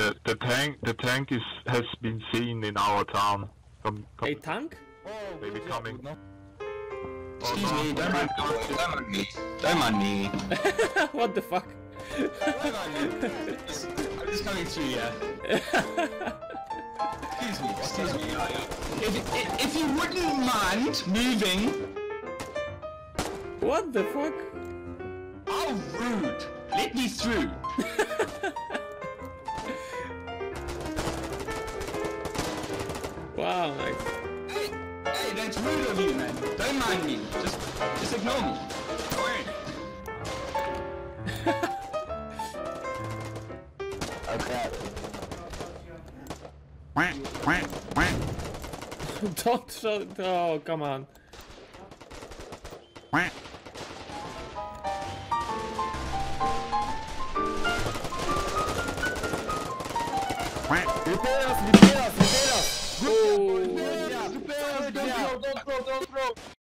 The tank has been seen in our town. A tank? Maybe coming. Excuse me, don't mind me. Don't mind me. What the fuck? Don't mind me. I'm just coming through, yeah. Excuse me. If you wouldn't mind moving. What the fuck? How rude! Let me through. Wow, nice. Hey, that's rude of you, man. Don't mind me. Just ignore me. Go ahead. Okay. Don't shut it. Oh, come on. Repair us! Oh. Good job! Don't throw!